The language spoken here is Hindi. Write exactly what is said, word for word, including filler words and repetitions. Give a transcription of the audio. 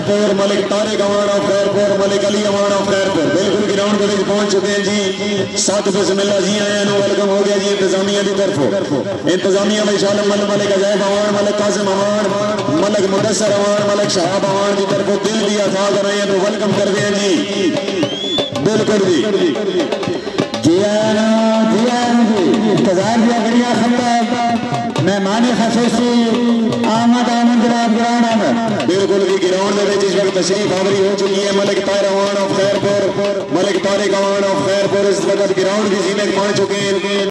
खैरपुर, मलिक तारिक अवान ऑफ खैरपुर, मलिक अली अवान ऑफ खैरपुर बिल्कुल ग्राउंड के पहुंच चुके हैं जी। सत बिस्मिल्लाह जी आया वेलकम हो गया जी इंतजामिया की तरफ। इंतजामिया में शाल मल मलिक अजैब अवान, मलिक कासिम अवान, मलिक मुदस्सर अवान, मलिक शहाब अवान की तरफ दिल दिया था अगर आए तो वेलकम कर दिया जी बिल्कुल जी। जी आया जी आया जी इंतजार दिया बढ़िया खबर मेहमान खसूसी आमद आमद जनाब ग्राउंड आमद बिल्कुल भी ग्राउंड में इस वक्त तशरीफ आवरी हो चुकी है। मलिक तारिक अवान ऑफ खैरपुर, मलिक तारिक अवान ऑफ खैरपुर इस वक्त ग्राउंड की जीने पहुंच चुके हैं।